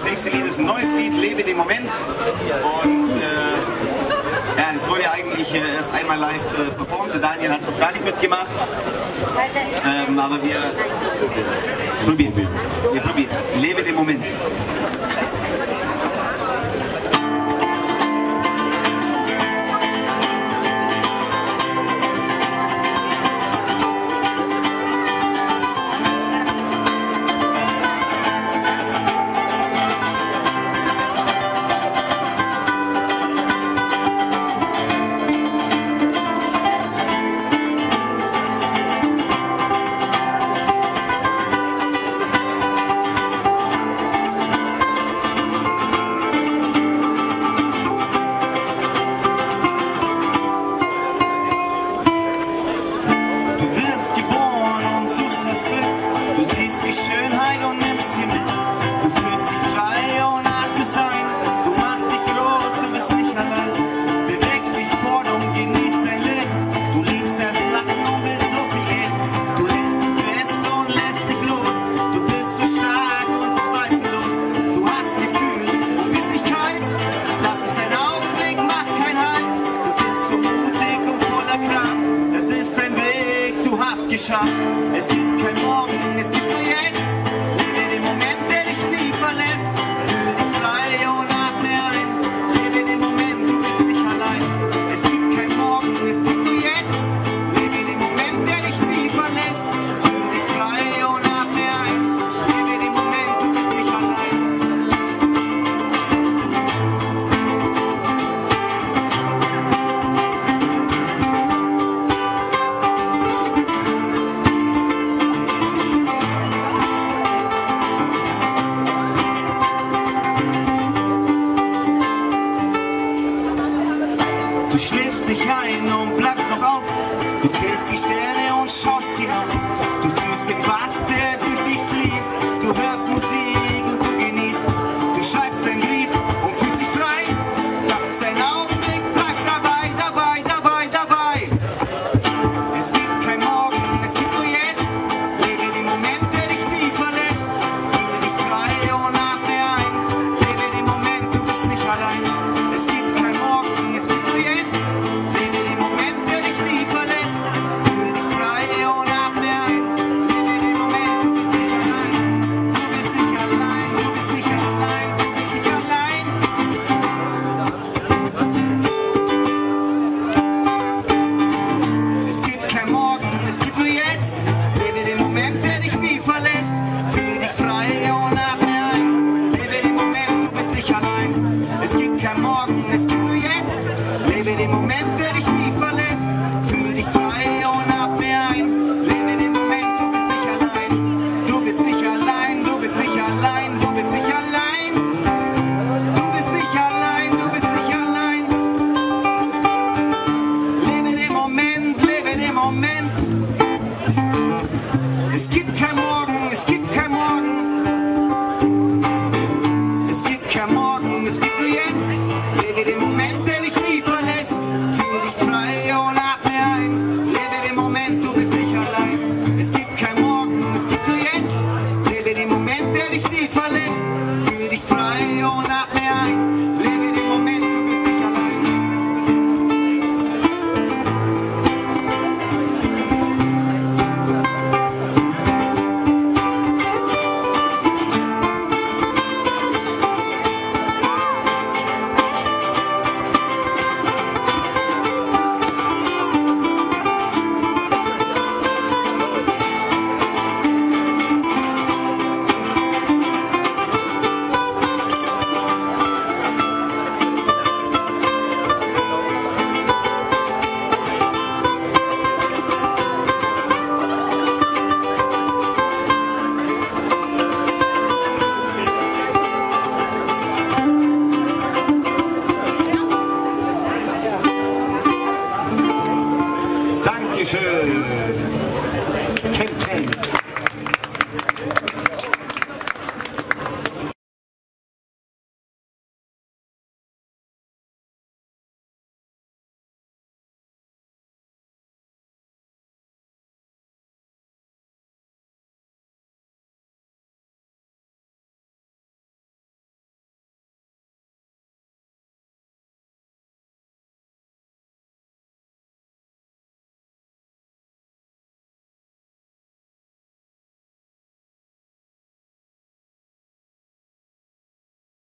nächste Lied ist ein neues Lied, Lebe den Moment. Und ja, das wurde ja eigentlich erst einmal live performt. Der Daniel hat es noch gar nicht mitgemacht. Aber wir probieren. Wir probieren. Lebe den Moment. Es gibt kein Morgen, es gibt nur jetzt. Lebe den Moment, der dich nie verlässt. Fühl dich frei und atme ein. Lebe den Moment, du bist nicht allein. Es gibt kein Morgen, es gibt nur jetzt. Lebe den Moment, der dich nie verlässt. Fühl dich frei und atme ein. Lebe den Moment, du bist nicht allein. Du schläfst dich ein und bleibst noch auf. Du zählst die Sterne und schaust hinauf. Du fühlst den Bass, der durch dich fließt. Du hörst Musik und du genießt. Du schreibst einen Brief und fühlst dich frei. Das ist dein Augenblick, bleib dabei, dabei, dabei, dabei. Es gibt kein Morgen, es gibt nur jetzt. Lebe den Moment, der dich nie verlässt. Fühle dich frei und atme ein. Lebe den Moment, du bist nicht allein. Es gibt kein Morgen, es gibt nur jetzt. Lebe den Moment, der dich nie verlässt. Fühl dich frei und atme ein. Lebe den Moment, du bist nicht allein. Du bist nicht allein, du bist nicht allein, du bist nicht allein. Es gibt kein Morgen, es gibt nur jetzt. Lebe den Moment, der dich nie verlässt. Fühl dich frei und atme ein. Lebe den Moment, du bist nicht allein. Es gibt kein Morgen, es gibt nur jetzt. Lebe den Moment, der dich nie verlässt. Fühl dich frei und atme ein. Lebe den Moment, du bist nicht allein. Du bist nicht allein, du bist nicht allein, du bist nicht allein. Du bist nicht allein, du bist nicht allein. Lebe den Moment, lebe den Moment. Es gibt kein Morgen.